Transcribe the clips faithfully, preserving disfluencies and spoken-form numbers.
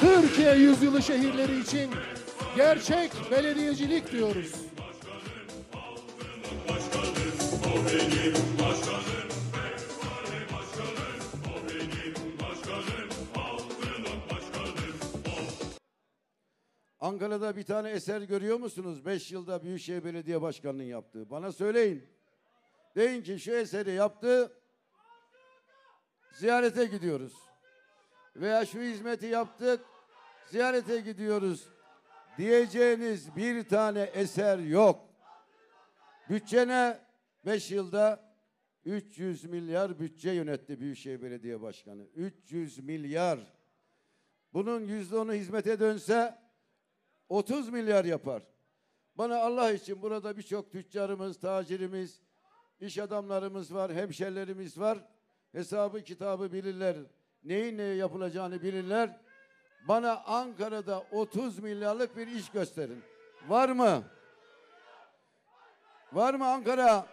Türkiye yüzyılı şehirleri için gerçek belediyecilik diyoruz. Ankara'da bir tane eser görüyor musunuz? Beş yılda Büyükşehir Belediye Başkanı'nın yaptığı. Bana söyleyin. Deyin ki şu eseri yaptı, ziyarete gidiyoruz. Veya şu hizmeti yaptık, ziyarete gidiyoruz diyeceğiniz bir tane eser yok. Bütçene beş yılda üç yüz milyar bütçe yönetti Büyükşehir Belediye Başkanı. üç yüz milyar. Bunun yüzde onu hizmete dönse otuz milyar yapar. Bana Allah için burada birçok tüccarımız, tacirimiz, iş adamlarımız var, hemşerilerimiz var. Hesabı kitabı bilirler. Neyin neye yapılacağını bilirler. Bana Ankara'da otuz milyarlık bir iş gösterin. Var mı? Var mı Ankara?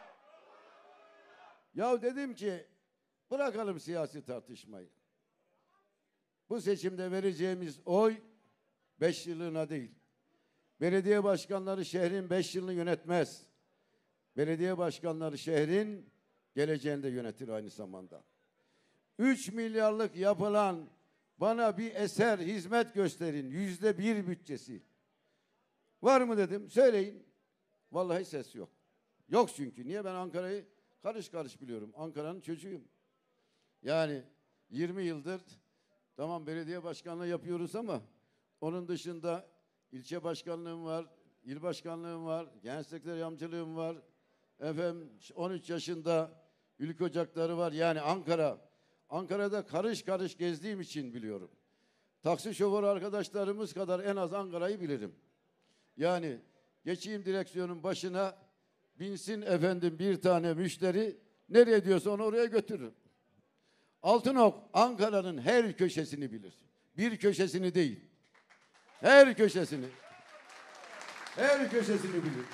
Ya dedim ki bırakalım siyasi tartışmayı. Bu seçimde vereceğimiz oy beş yıllığına değil. Belediye başkanları şehrin beş yılını yönetmez. Belediye başkanları şehrin geleceğini de yönetir aynı zamanda. Üç milyarlık yapılan bana bir eser, hizmet gösterin. Yüzde bir bütçesi. Var mı dedim, söyleyin. Vallahi ses yok. Yok çünkü. Niye? Ben Ankara'yı karış karış biliyorum. Ankara'nın çocuğuyum. Yani yirmi yıldır tamam belediye başkanlığı yapıyoruz ama onun dışında ilçe başkanlığım var, il başkanlığım var, genel sekreter yardımcılığım var. Efendim on üç yaşında ülk ocakları var. Yani Ankara, Ankara'da karış karış gezdiğim için biliyorum. Taksi şoförü arkadaşlarımız kadar en az Ankara'yı bilirim. Yani geçeyim direksiyonun başına, binsin efendim bir tane müşteri, nereye diyorsa onu oraya götürürüm. Altınok Ankara'nın her köşesini bilir. Bir köşesini değil. Her köşesini. Her köşesini bilir.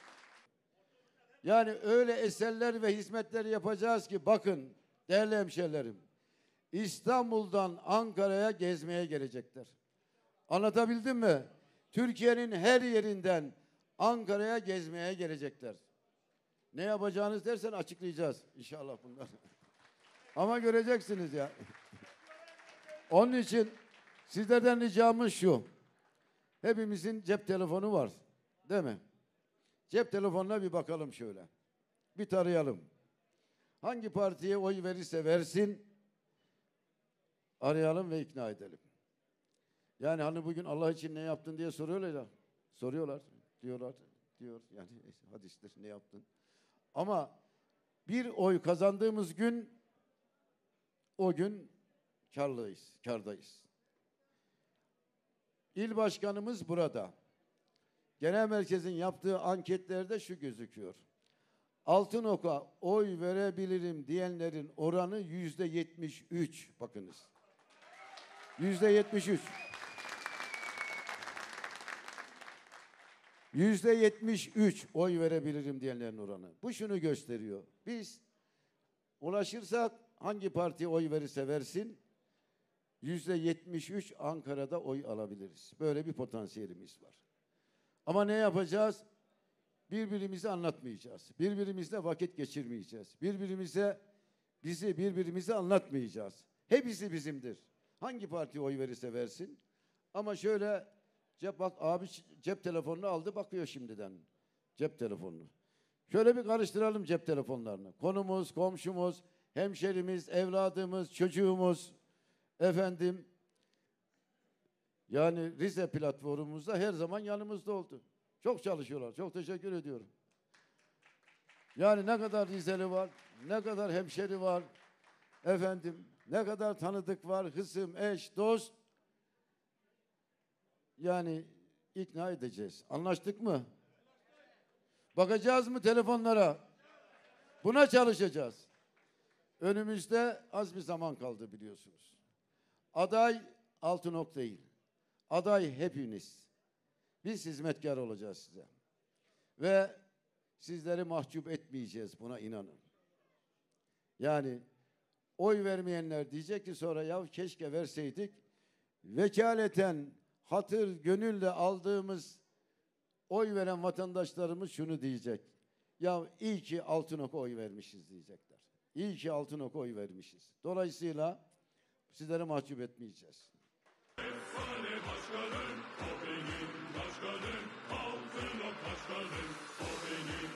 Yani öyle eserler ve hizmetler yapacağız ki bakın değerli hemşehrilerim, İstanbul'dan Ankara'ya gezmeye gelecekler. Anlatabildim mi? Türkiye'nin her yerinden Ankara'ya gezmeye gelecekler. Ne yapacağınız dersen açıklayacağız inşallah bunları. Ama göreceksiniz ya. Onun için sizlerden ricamız şu. Hepimizin cep telefonu var. Değil mi? Cep telefonuna bir bakalım şöyle. Bir tarayalım. Hangi partiye oy verirse versin arayalım ve ikna edelim. Yani hani bugün Allah için ne yaptın diye soruyorlar ya. Soruyorlar. Diyorlar. Diyor. Yani hadistir ne yaptın. Ama bir oy kazandığımız gün o gün karlıyız, kardayız. İl başkanımız burada. Genel merkezin yaptığı anketlerde şu gözüküyor. Altınok'a oy verebilirim diyenlerin oranı yüzde yetmiş üç. Bakınız. Yüzde yetmiş üç. Yüzde yetmiş üç oy verebilirim diyenlerin oranı. Bu şunu gösteriyor. Biz ulaşırsak hangi partiye oy verirse versin yüzde yetmiş üç Ankara'da oy alabiliriz. Böyle bir potansiyelimiz var. Ama ne yapacağız? Birbirimizi anlatmayacağız. Birbirimizle vakit geçirmeyeceğiz. Birbirimize bizi birbirimize anlatmayacağız. Hepsi bizimdir. Hangi partiye oy verirse versin. Ama şöyle cep bak abi cep telefonunu aldı bakıyor şimdiden. Cep telefonunu. Şöyle bir karıştıralım cep telefonlarını. Konumuz, komşumuz, hemşerimiz, evladımız, çocuğumuz, efendim, yani Rize platformumuzda her zaman yanımızda oldu. Çok çalışıyorlar. Çok teşekkür ediyorum. Yani ne kadar Rizeli var, ne kadar hemşeri var, efendim, ne kadar tanıdık var, hısım, eş, dost. Yani ikna edeceğiz. Anlaştık mı? Bakacağız mı telefonlara? Buna çalışacağız. Önümüzde az bir zaman kaldı biliyorsunuz. Aday Altınok değil. Aday hepiniz. Biz hizmetkar olacağız size. Ve sizleri mahcup etmeyeceğiz, buna inanın. Yani oy vermeyenler diyecek ki sonra ya keşke verseydik, vekaleten hatır gönülle aldığımız oy veren vatandaşlarımız şunu diyecek. Ya iyi ki Altınok'a oy vermişiz diyecekler. İyi ki Altınok'a oy vermişiz. Dolayısıyla sizleri mahcup etmeyeceğiz. Efsane başkanım, o benim başkanım, Altınok başkanım.